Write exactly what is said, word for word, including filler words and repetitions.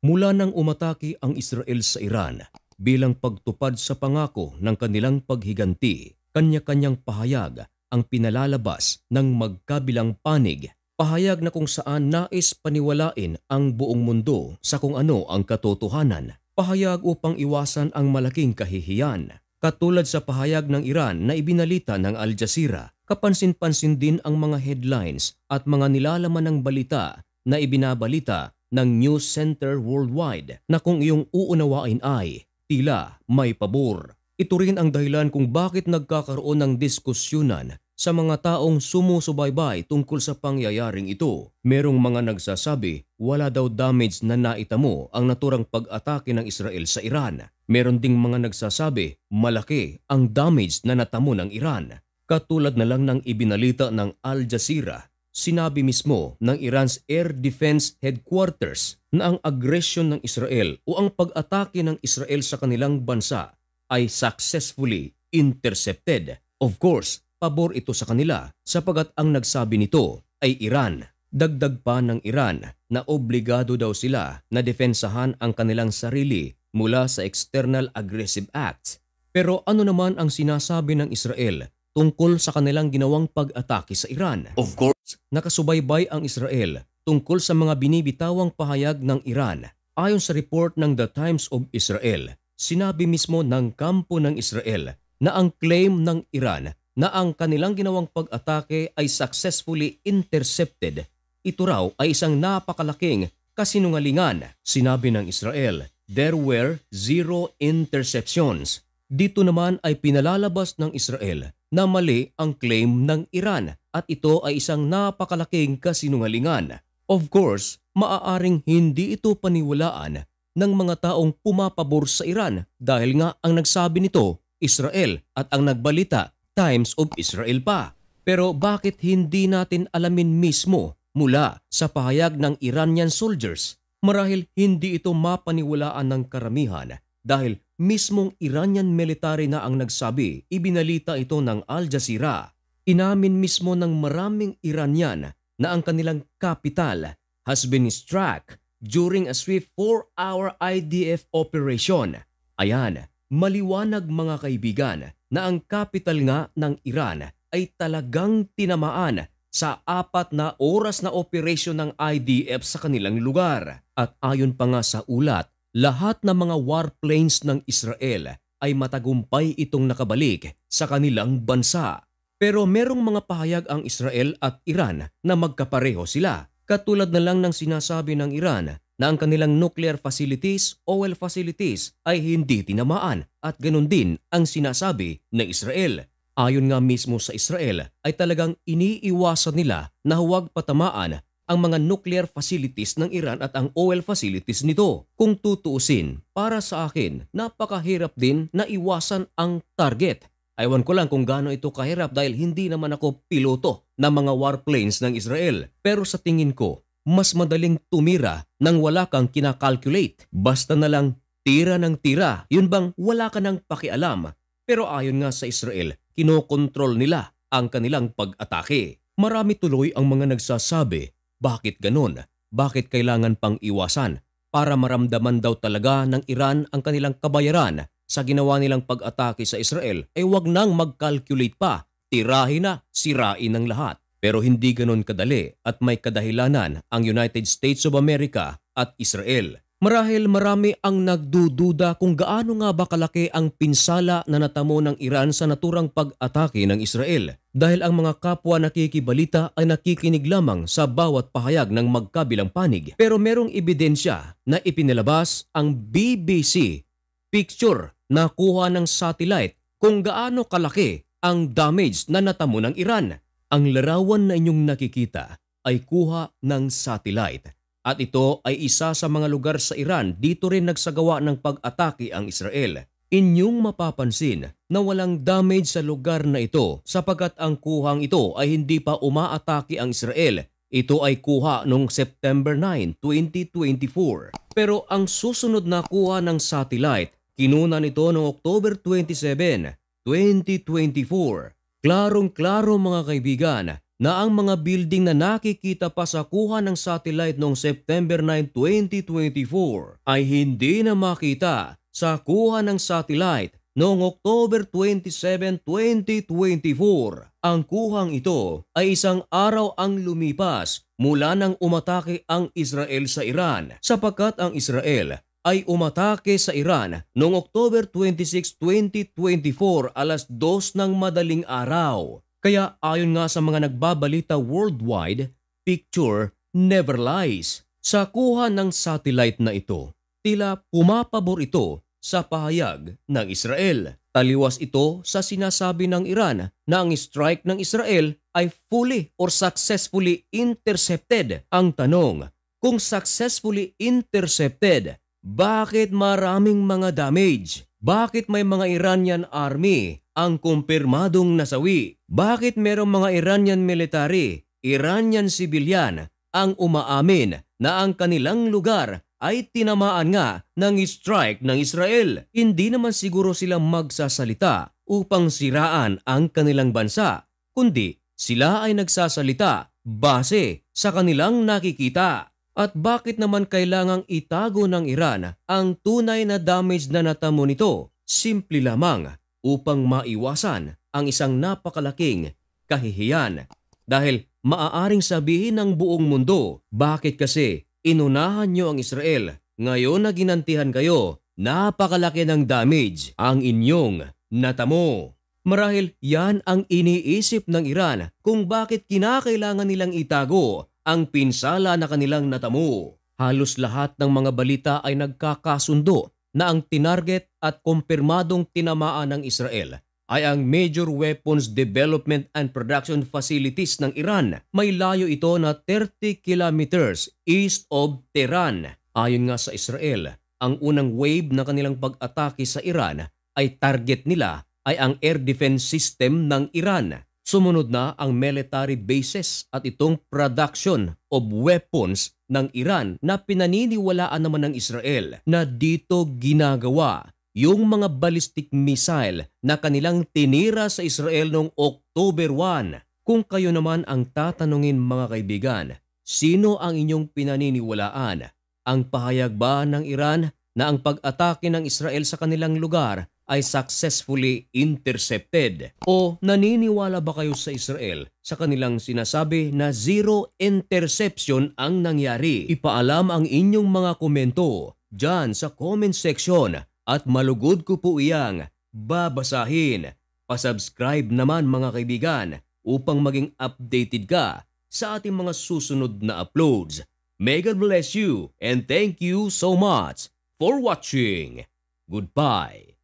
Mula nang umatake ang Israel sa Iran bilang pagtupad sa pangako ng kanilang paghiganti, kanya-kanyang pahayag ang pinalalabas ng magkabilang panig. Pahayag na kung saan nais paniwalain ang buong mundo sa kung ano ang katotohanan. Pahayag upang iwasan ang malaking kahihiyan. Katulad sa pahayag ng Iran na ibinalita ng Al Jazeera, kapansin-pansin din ang mga headlines at mga nilalaman ng balita na ibinabalita ng News Center Worldwide na kung iyong uunawain ay tila may pabor. Ito rin ang dahilan kung bakit nagkakaroon ng diskusyonan sa mga taong sumusubaybay tungkol sa pangyayaring ito. Merong mga nagsasabi wala daw damage na naitamo ang naturang pag-atake ng Israel sa Iran. Meron ding mga nagsasabi malaki ang damage na natamo ng Iran. Katulad na lang ng ibinalita ng Al Jazeera, sinabi mismo ng Iran's Air Defense Headquarters na ang agresyon ng Israel o ang pag-atake ng Israel sa kanilang bansa ay successfully intercepted. Of course, pabor ito sa kanila sapagat ang nagsabi nito ay Iran. Dagdag pa ng Iran na obligado daw sila na depensahan ang kanilang sarili mula sa External Aggressive Acts. Pero ano naman ang sinasabi ng Israel tungkol sa kanilang ginawang pag-atake sa Iran? Of course, nakasubaybay ang Israel tungkol sa mga binibitawang pahayag ng Iran. Ayon sa report ng The Times of Israel, sinabi mismo ng kampo ng Israel na ang claim ng Iran na ang kanilang ginawang pag-atake ay successfully intercepted, ito raw ay isang napakalaking kasinungalingan. Sinabi ng Israel, there were zero interceptions. Dito naman ay pinalalabas ng Israel na mali ang claim ng Iran at ito ay isang napakalaking kasinungalingan. Of course, maaaring hindi ito paniwalaan ng mga taong pumapabor sa Iran dahil nga ang nagsabi nito, Israel, at ang nagbalita, Times of Israel pa. Pero bakit hindi natin alamin mismo mula sa pahayag ng Iranian soldiers? Marahil hindi ito mapaniwalaan ng karamihan dahil mismong Iranian military na ang nagsabi, ibinalita ito ng Al Jazeera. Inamin mismo ng maraming Iranian na ang kanilang capital has been struck during a swift four-hour I D F operation. Ayan, maliwanag mga kaibigan na ang capital nga ng Iran ay talagang tinamaan sa apat na oras na operasyon ng I D F sa kanilang lugar. At ayon pa nga sa ulat, lahat ng mga warplanes ng Israel ay matagumpay itong nakabalik sa kanilang bansa. Pero merong mga pahayag ang Israel at Iran na magkapareho sila. Katulad na lang ng sinasabi ng Iran na ang kanilang nuclear facilities, oil facilities ay hindi tinamaan at ganun din ang sinasabi ng Israel. Ayon nga mismo sa Israel ay talagang iniiwasan nila na huwag patamaan ang mga nuclear facilities ng Iran at ang oil facilities nito. Kung tutuusin, para sa akin, napakahirap din na iwasan ang target. Aywan ko lang kung gaano ito kahirap dahil hindi naman ako piloto ng mga warplanes ng Israel. Pero sa tingin ko, mas madaling tumira nang wala kang kinakalculate. Basta na lang tira ng tira, yun bang wala ka nang pakialam. Pero ayon nga sa Israel, kinokontrol nila ang kanilang pag-atake. Marami tuloy ang mga nagsasabi, bakit ganun? Bakit kailangan pang iwasan? Para maramdaman daw talaga ng Iran ang kanilang kabayaran sa ginawa nilang pag-atake sa Israel ay wag nang mag-calculate pa, tirahin na, sirain ng lahat. Pero hindi ganon kadali at may kadahilanan ang United States of America at Israel. Marahil marami ang nagdududa kung gaano nga ba kalaki ang pinsala na natamo ng Iran sa naturang pag-atake ng Israel. Dahil ang mga kapwa nakikibalita ay nakikinig lamang sa bawat pahayag ng magkabilang panig. Pero merong ebidensya na ipinalabas ang B B C picture na kuha ng satellite kung gaano kalaki ang damage na natamo ng Iran. Ang larawan na inyong nakikita ay kuha ng satellite at ito ay isa sa mga lugar sa Iran dito rin nagsagawa ng pag-atake ang Israel. Inyong mapapansin na walang damage sa lugar na ito sapagkat ang kuhang ito ay hindi pa umaatake ang Israel. Ito ay kuha noong September nine, twenty twenty-four. Pero ang susunod na kuha ng satellite, kinuna nito noong October twenty-seven, twenty twenty-four. Klarong-klaro mga kaibigan na ang mga building na nakikita pa sa kuha ng satellite noong September nine, twenty twenty-four ay hindi na makita sa kuha ng satellite noong October twenty-seven, twenty twenty-four. Ang kuhang ito ay isang araw ang lumipas mula nang umatake ang Israel sa Iran, sapagkat ang Israel ay umatake sa Iran noong October twenty-six, twenty twenty-four alas dos ng madaling araw. Kaya ayon nga sa mga nagbabalita worldwide, picture never lies. Sa kuha ng satellite na ito, tila pumapabor ito sa pahayag ng Israel. Taliwas ito sa sinasabi ng Iran na ang strike ng Israel ay fully or successfully intercepted. Ang tanong, kung successfully intercepted, bakit maraming mga damage? Bakit may mga Iranian army ang kumpirmadong nasawi? Bakit merong mga Iranian military, Iranian civilian ang umaamin na ang kanilang lugar ay tinamaan nga ng strike ng Israel? Hindi naman siguro sila magsasalita upang siraan ang kanilang bansa, kundi sila ay nagsasalita base sa kanilang nakikita. At bakit naman kailangang itago ng Iran ang tunay na damage na natamo nito? Simple lamang upang maiwasan ang isang napakalaking kahihiyan. Dahil maaaring sabihin ng buong mundo, bakit kasi inunahan nyo ang Israel, ngayon na ginantihan kayo, napakalaki ng damage ang inyong natamo. Marahil yan ang iniisip ng Iran kung bakit kinakailangan nilang itago ang pinsala na kanilang natamo. Halos lahat ng mga balita ay nagkakasundo na ang tinarget at kumpirmadong tinamaan ng Israel ay ang Major Weapons Development and Production Facilities ng Iran. May layo ito na thirty kilometers east of Tehran. Ayon nga sa Israel, ang unang wave na kanilang pag-atake sa Iran ay target nila ay ang air defense system ng Iran. Sumunod na ang military bases at itong production of weapons ng Iran na pinaniniwalaan naman ng Israel na dito ginagawa yung mga ballistic missile na kanilang tinira sa Israel noong October one. Kung kayo naman ang tatanungin mga kaibigan, sino ang inyong pinaniniwalaan? Ang pahayag ba ng Iran na ang pag-atake ng Israel sa kanilang lugar ay successfully intercepted? O naniniwala ba kayo sa Israel sa kanilang sinasabi na zero interception ang nangyari? Ipaalam ang inyong mga komento dyan sa comment section at malugod ko po iyang babasahin. Pasubscribe naman mga kaibigan upang maging updated ka sa ating mga susunod na uploads. May God bless you and thank you so much for watching. Goodbye.